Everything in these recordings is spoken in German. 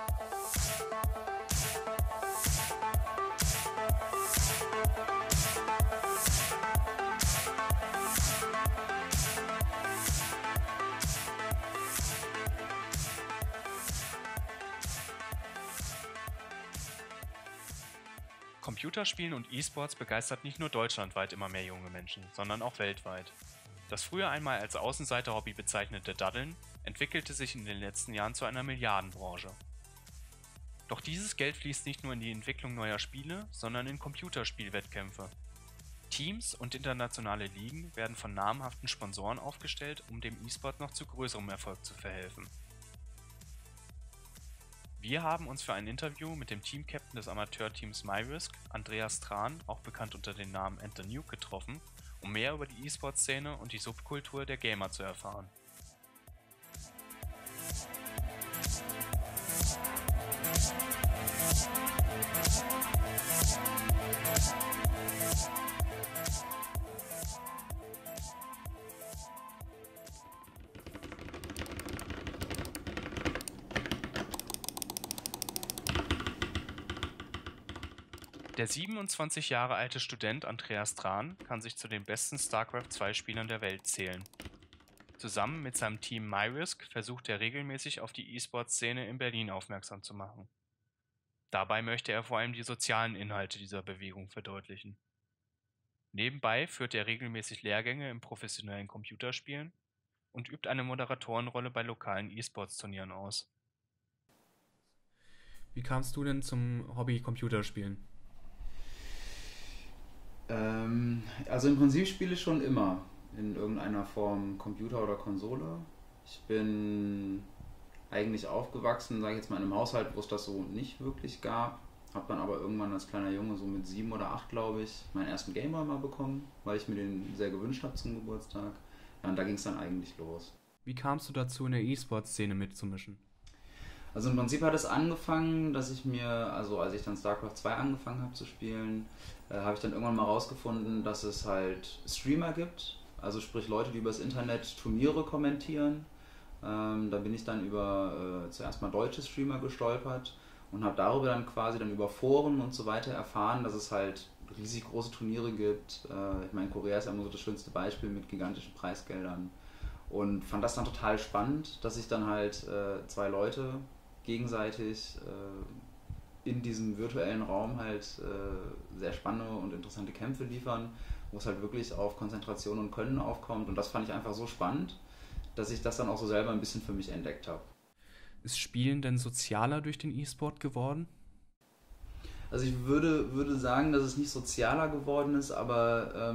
Computerspielen und E-Sports begeistert nicht nur deutschlandweit immer mehr junge Menschen, sondern auch weltweit. Das früher einmal als Außenseiter-Hobby bezeichnete Daddeln entwickelte sich in den letzten Jahren zu einer Milliardenbranche. Doch dieses Geld fließt nicht nur in die Entwicklung neuer Spiele, sondern in Computerspielwettkämpfe. Teams und internationale Ligen werden von namhaften Sponsoren aufgestellt, um dem E-Sport noch zu größerem Erfolg zu verhelfen. Wir haben uns für ein Interview mit dem Team-Captain des Amateurteams MyRisk, Andreas Tran, auch bekannt unter dem Namen Enter Nuke, getroffen, um mehr über die E-Sport-Szene und die Subkultur der Gamer zu erfahren. Der 27 Jahre alte Student Andreas Tran kann sich zu den besten StarCraft-2-Spielern der Welt zählen. Zusammen mit seinem Team MyRisk versucht er regelmäßig auf die E-Sport-Szene in Berlin aufmerksam zu machen. Dabei möchte er vor allem die sozialen Inhalte dieser Bewegung verdeutlichen. Nebenbei führt er regelmäßig Lehrgänge im professionellen Computerspielen und übt eine Moderatorenrolle bei lokalen E-Sports-Turnieren aus. Wie kamst du denn zum Hobby Computerspielen? Also im Prinzip spiele ich schon immer in irgendeiner Form Computer oder Konsole. Ich bin eigentlich aufgewachsen, sage ich jetzt mal, in einem Haushalt, wo es das so nicht wirklich gab. Habe dann aber irgendwann als kleiner Junge, so mit 7 oder 8 glaube ich, meinen ersten Gameboy mal bekommen, weil ich mir den sehr gewünscht habe zum Geburtstag. Ja, und da ging es dann eigentlich los. Wie kamst du dazu, in der E-Sport-Szene mitzumischen? Also im Prinzip hat es angefangen, dass ich mir, also als ich dann StarCraft 2 angefangen habe zu spielen, habe ich dann irgendwann mal rausgefunden, dass es halt Streamer gibt, also sprich Leute, die übers Internet Turniere kommentieren. Da bin ich dann über zuerst mal deutsche Streamer gestolpert und habe darüber dann quasi dann über Foren und so weiter erfahren, dass es halt riesig große Turniere gibt. Ich meine, Korea ist ja immer so das schönste Beispiel mit gigantischen Preisgeldern. Und fand das dann total spannend, dass sich dann halt zwei Leute gegenseitig in diesem virtuellen Raum halt sehr spannende und interessante Kämpfe liefern, wo es halt wirklich auf Konzentration und Können aufkommt. Und das fand ich einfach so spannend, dass ich das dann auch so selber ein bisschen für mich entdeckt habe. Ist Spielen denn sozialer durch den E-Sport geworden? Also ich würde sagen, dass es nicht sozialer geworden ist, aber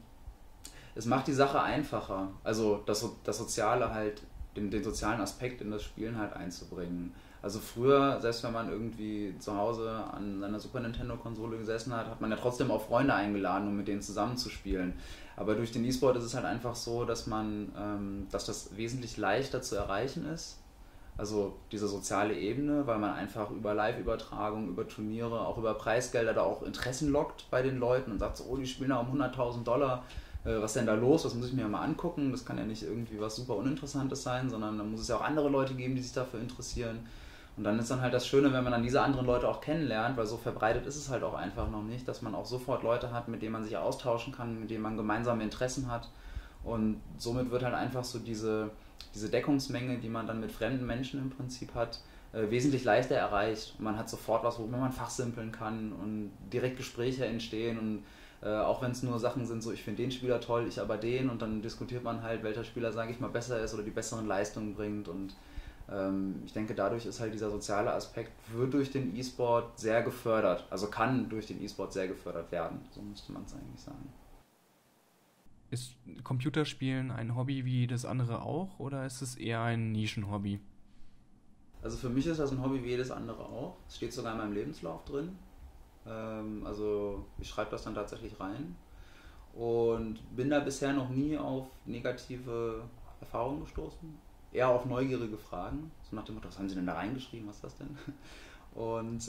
es macht die Sache einfacher. Also das Soziale halt, den sozialen Aspekt in das Spielen halt einzubringen. Also früher, selbst wenn man irgendwie zu Hause an seiner Super Nintendo-Konsole gesessen hat, hat man ja trotzdem auch Freunde eingeladen, um mit denen zusammenzuspielen. Aber durch den E-Sport ist es halt einfach so, dass dass das wesentlich leichter zu erreichen ist. Also diese soziale Ebene, weil man einfach über Live-Übertragung, über Turniere, auch über Preisgelder da auch Interessen lockt bei den Leuten und sagt so, oh, die spielen da um $100.000, was ist denn da los, das muss ich mir mal angucken, das kann ja nicht irgendwie was super Uninteressantes sein, sondern da muss es ja auch andere Leute geben, die sich dafür interessieren. Und dann ist dann halt das Schöne, wenn man dann diese anderen Leute auch kennenlernt, weil so verbreitet ist es halt auch einfach noch nicht, dass man auch sofort Leute hat, mit denen man sich austauschen kann, mit denen man gemeinsame Interessen hat. Und somit wird halt einfach so diese Deckungsmenge, die man dann mit fremden Menschen im Prinzip hat, wesentlich leichter erreicht. Und man hat sofort was, worüber man fachsimpeln kann und direkt Gespräche entstehen. Und auch wenn es nur Sachen sind, so ich finde den Spieler toll, ich aber den. Und dann diskutiert man halt, welcher Spieler, sage ich mal, besser ist oder die besseren Leistungen bringt. Und ich denke, dadurch ist halt dieser soziale Aspekt, wird durch den E-Sport sehr gefördert. Also kann durch den E-Sport sehr gefördert werden. So müsste man es eigentlich sagen. Ist Computerspielen ein Hobby wie das andere auch oder ist es eher ein Nischenhobby? Also für mich ist das ein Hobby wie jedes andere auch. Es steht sogar in meinem Lebenslauf drin. Also ich schreibe das dann tatsächlich rein und bin da bisher noch nie auf negative Erfahrungen gestoßen. Eher auf neugierige Fragen. So nach dem Motto, was haben Sie denn da reingeschrieben, was ist das denn? Und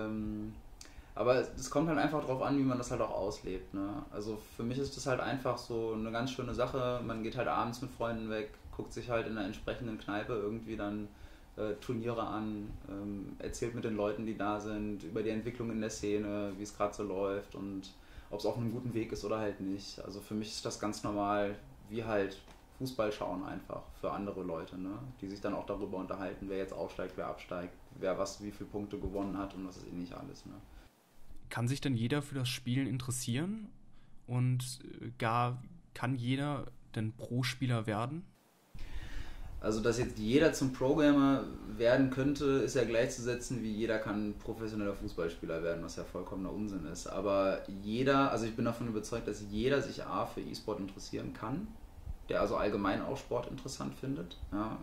aber es kommt halt einfach drauf an, wie man das halt auch auslebt. Ne? Also für mich ist das halt einfach so eine ganz schöne Sache. Man geht halt abends mit Freunden weg, guckt sich halt in einer entsprechenden Kneipe irgendwie dann Turniere an, erzählt mit den Leuten, die da sind, über die Entwicklung in der Szene, wie es gerade so läuft und ob es auf einem guten Weg ist oder halt nicht. Also für mich ist das ganz normal, wie halt Fußball schauen einfach für andere Leute, ne? Die sich dann auch darüber unterhalten, wer jetzt aufsteigt, wer absteigt, wer was, wie viele Punkte gewonnen hat und was ist nicht alles. Ne? Kann sich denn jeder für das Spielen interessieren? Und gar kann jeder denn Pro-Spieler werden? Also, dass jetzt jeder zum Pro-Gamer werden könnte, ist ja gleichzusetzen, wie jeder kann professioneller Fußballspieler werden, was ja vollkommener Unsinn ist. Aber jeder, also ich bin davon überzeugt, dass jeder sich A für E-Sport interessieren kann, der also allgemein auch Sport interessant findet. Ja,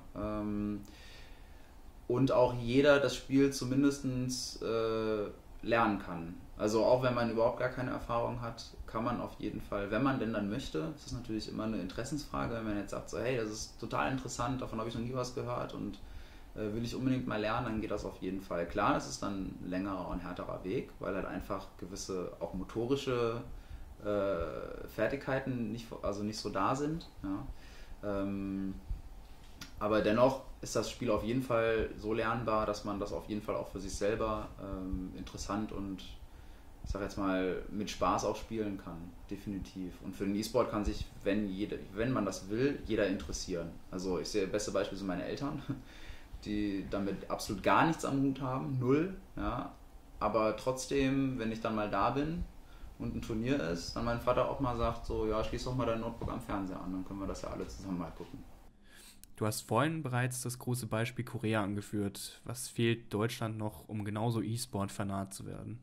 und auch jeder das Spiel zumindest lernen kann. Also auch wenn man überhaupt gar keine Erfahrung hat, kann man auf jeden Fall, wenn man denn dann möchte, das ist natürlich immer eine Interessensfrage, wenn man jetzt sagt, so hey, das ist total interessant, davon habe ich noch nie was gehört und will ich unbedingt mal lernen, dann geht das auf jeden Fall. Klar, das ist dann ein längerer und härterer Weg, weil halt einfach gewisse auch motorische Fertigkeiten nicht so da sind. Ja. Aber dennoch ist das Spiel auf jeden Fall so lernbar, dass man das auf jeden Fall auch für sich selber interessant und ich sag jetzt mal mit Spaß auch spielen kann, definitiv. Und für den E-Sport kann sich, wenn man das will, jeder interessieren. Also ich sehe, das beste Beispiel sind meine Eltern, die damit absolut gar nichts am Hut haben, null. Ja. Aber trotzdem, wenn ich dann mal da bin und ein Turnier ist, dann mein Vater auch mal sagt, so ja, schließ doch mal dein Notebook am Fernseher an, dann können wir das ja alle zusammen mal gucken. Du hast vorhin bereits das große Beispiel Korea angeführt. Was fehlt Deutschland noch, um genauso E-Sport-Fanat zu werden?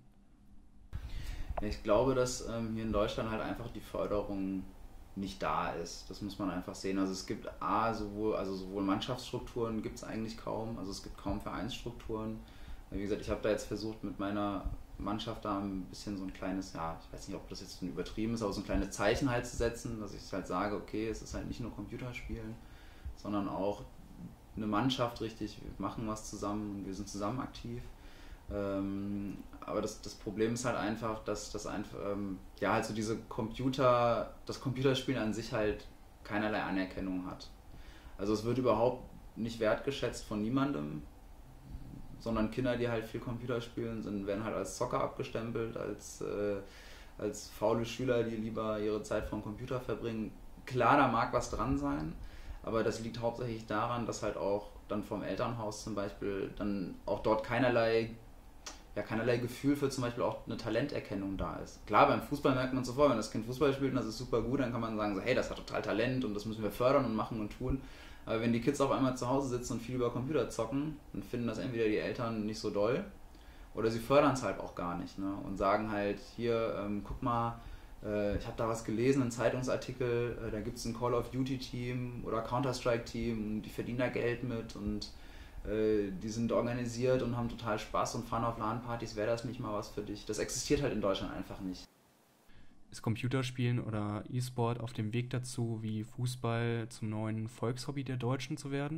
Ich glaube, dass hier in Deutschland halt einfach die Förderung nicht da ist. Das muss man einfach sehen. Also es gibt sowohl Mannschaftsstrukturen gibt es eigentlich kaum, also es gibt kaum Vereinsstrukturen. Wie gesagt, ich habe da jetzt versucht mit meiner Mannschaft da ein bisschen so ein kleines, ja, ich weiß nicht, ob das jetzt so übertrieben ist, aber so ein kleines Zeichen halt zu setzen, dass ich halt sage, okay, es ist halt nicht nur Computerspielen, sondern auch eine Mannschaft richtig, wir machen was zusammen und wir sind zusammen aktiv. Aber das Problem ist halt einfach, dass das einfach, halt so das Computerspielen an sich halt keinerlei Anerkennung hat. Also es wird überhaupt nicht wertgeschätzt von niemandem, sondern Kinder, die halt viel Computer spielen, werden halt als Zocker abgestempelt, als faule Schüler, die lieber ihre Zeit vom Computer verbringen. Klar, da mag was dran sein, aber das liegt hauptsächlich daran, dass halt auch dann vom Elternhaus zum Beispiel dann auch dort keinerlei Gefühl für zum Beispiel auch eine Talenterkennung da ist. Klar, beim Fußball merkt man sofort, wenn das Kind Fußball spielt und das ist super gut, dann kann man sagen, so, hey, das hat total Talent und das müssen wir fördern und machen und tun. Aber wenn die Kids auf einmal zu Hause sitzen und viel über Computer zocken, dann finden das entweder die Eltern nicht so doll oder sie fördern es halt auch gar nicht, ne? Und sagen halt, hier, guck mal, ich habe da was gelesen, einen Zeitungsartikel, da gibt es ein Call of Duty Team oder Counter-Strike Team, die verdienen da Geld mit und die sind organisiert und haben total Spaß und fahren auf LAN-Partys, wäre das nicht mal was für dich? Das existiert halt in Deutschland einfach nicht. Ist Computerspielen oder E-Sport auf dem Weg dazu, wie Fußball zum neuen Volkshobby der Deutschen zu werden?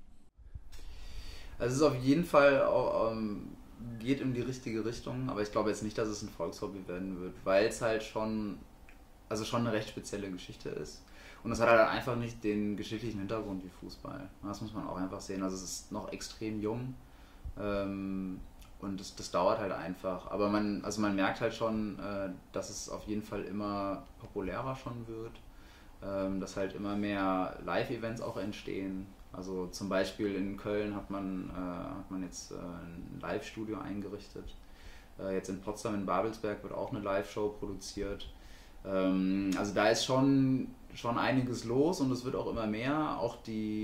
Also es ist auf jeden Fall auch, geht in die richtige Richtung, aber ich glaube jetzt nicht, dass es ein Volkshobby werden wird, weil es halt schon eine recht spezielle Geschichte ist. Und es hat halt einfach nicht den geschichtlichen Hintergrund wie Fußball. Das muss man auch einfach sehen. Also es ist noch extrem jung und das dauert halt einfach. Aber man merkt halt schon, dass es auf jeden Fall immer populärer schon wird, dass halt immer mehr Live-Events auch entstehen. Also zum Beispiel in Köln hat man jetzt ein Live-Studio eingerichtet. Jetzt in Potsdam, in Babelsberg wird auch eine Live-Show produziert. Also da ist schon einiges los und es wird auch immer mehr. Auch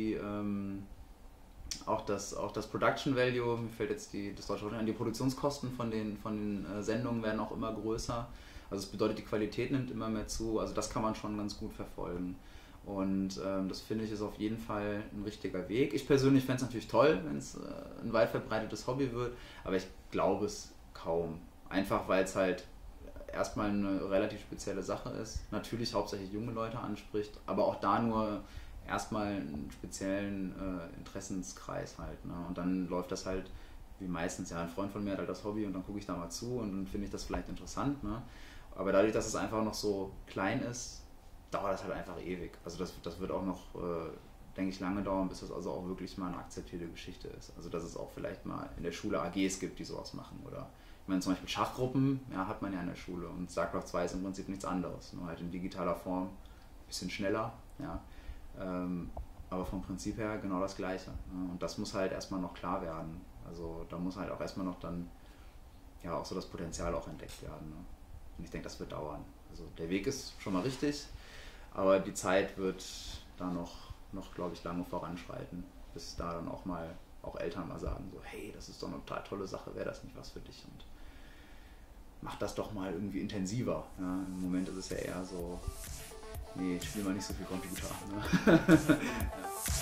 das Production Value, mir fällt jetzt das deutsche Wort an, die Produktionskosten von den Sendungen werden auch immer größer. Also es bedeutet, die Qualität nimmt immer mehr zu. Also das kann man schon ganz gut verfolgen. Und das finde ich ist auf jeden Fall ein richtiger Weg. Ich persönlich fände es natürlich toll, wenn es ein weit verbreitetes Hobby wird, aber ich glaube es kaum. Einfach weil es halt erstmal eine relativ spezielle Sache ist. Natürlich hauptsächlich junge Leute anspricht, aber auch da nur erstmal einen speziellen Interessenskreis halt. Ne? Und dann läuft das halt, wie meistens, ja, ein Freund von mir hat halt das Hobby und dann gucke ich da mal zu und dann finde ich das vielleicht interessant. Ne? Aber dadurch, dass es einfach noch so klein ist, dauert das halt einfach ewig. Also das wird auch noch denke ich, lange dauern, bis das also auch wirklich mal eine akzeptierte Geschichte ist. Also dass es auch vielleicht mal in der Schule AGs gibt, die sowas machen. Oder ich meine zum Beispiel Schachgruppen, ja, hat man ja in der Schule. Und StarCraft 2 ist im Prinzip nichts anderes. Nur halt in digitaler Form, ein bisschen schneller, ja. Aber vom Prinzip her genau das Gleiche. Ne? Und das muss halt erstmal noch klar werden. Also da muss halt auch erstmal noch dann ja auch so das Potenzial auch entdeckt werden. Ne? Und ich denke, das wird dauern. Also der Weg ist schon mal richtig, aber die Zeit wird da noch glaube ich, lange voranschreiten, bis da dann auch mal auch Eltern mal sagen, so, hey, das ist doch eine total tolle Sache, wäre das nicht was für dich? Und mach das doch mal irgendwie intensiver. Ja? Im Moment ist es ja eher so, nee, ich spiele mal nicht so viel Computer. Ne? Ja.